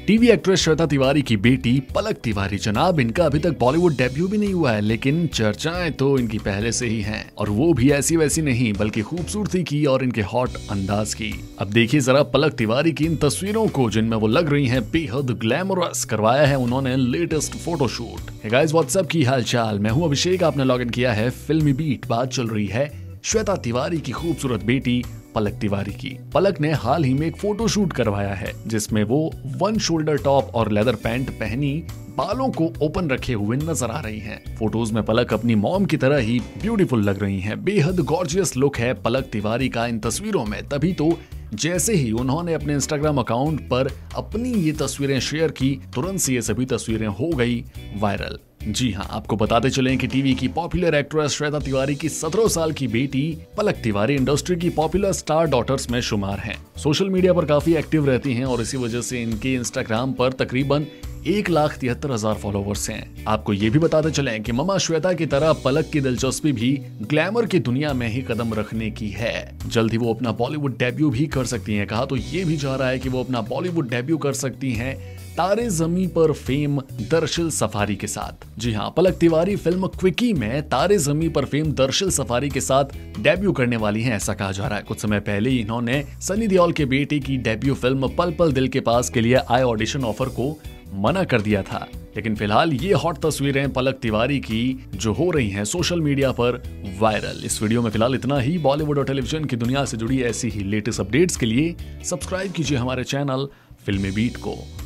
TV actress Shweta Tiwari की बेटी पलक तिवारी जनाब, इनका अभी तक बॉलीवुड डेब्यू भी नहीं हुआ है, लेकिन चर्चाएं तो इनकी पहले से ही हैं, और वो भी ऐसी वैसी नहीं बल्कि खूबसूरती की और इनके हॉट अंदाज की। अब देखिए जरा पलक तिवारी की इन तस्वीरों को जिनमें वो लग रही हैं बेहद ग्लैमरस। करवाया है उन्होंने latest photoshoot. Hey guys, what's up की हालचाल, मैं हूं अभिषेक, आपने लॉग इन किया है फिल्मी बीट। बात चल रही है श्वेता तिवारी की खूबसूरत बेटी पलक तिवारी की। पलक ने हाल ही में एक फोटोशूट करवाया है जिसमें वो वन शोल्डर टॉप और लेदर पैंट पहनी बालों को ओपन रखे हुए नजर आ रही हैं। फोटोज में पलक अपनी मॉम की तरह ही ब्यूटीफुल लग रही हैं। बेहद गॉर्जियस लुक है पलक तिवारी का इन तस्वीरों में। तभी तो जैसे ही उन्होंने अपने इंस्टाग्राम अकाउंट पर अपनी ये तस्वीरें शेयर की, तुरंत से ये सभी तस्वीरें हो गई वायरल। जी हाँ, आपको बताते चलें कि टीवी की पॉपुलर एक्ट्रेस श्वेता तिवारी की 17 साल की बेटी पलक तिवारी इंडस्ट्री की पॉपुलर स्टार डॉटर्स में शुमार हैं। सोशल मीडिया पर काफी एक्टिव रहती हैं और इसी वजह से इनके इंस्टाग्राम पर तकरीबन 1,73,000 फॉलोवर्स हैं। आपको ये भी बताते चलें कि ममा श्वेता की तरह पलक की दिलचस्पी भी ग्लैमर की दुनिया में ही कदम रखने की है। जल्द ही वो अपना बॉलीवुड डेब्यू भी कर सकती हैं। कहा तो ये भी जा रहा है कि वो अपना बॉलीवुड डेब्यू कर सकती हैं तारे ज़मीं पर फेम दरअसल सफारी के साथ। जी हाँ, पलक तिवारी फिल्म क्विकी में तारे ज़मीं पर फेम दरअसल सफारी के साथ डेब्यू करने वाली हैं, ऐसा कहा जा रहा है। कुछ समय पहले ही इन्होंने सनी देओल के बेटे की डेब्यू फिल्म पल पल दिल के पास के लिए आए ऑडिशन ऑफर को मना कर दिया था। लेकिन फिलहाल ये हॉट तस्वीरें पलक तिवारी की जो हो रही हैं सोशल मीडिया पर वायरल। इस वीडियो में फिलहाल इतना ही। बॉलीवुड और टेलीविजन की दुनिया से जुड़ी ऐसी ही लेटेस्ट अपडेट्स के लिए सब्सक्राइब कीजिए हमारे चैनल फिल्मी बीट को।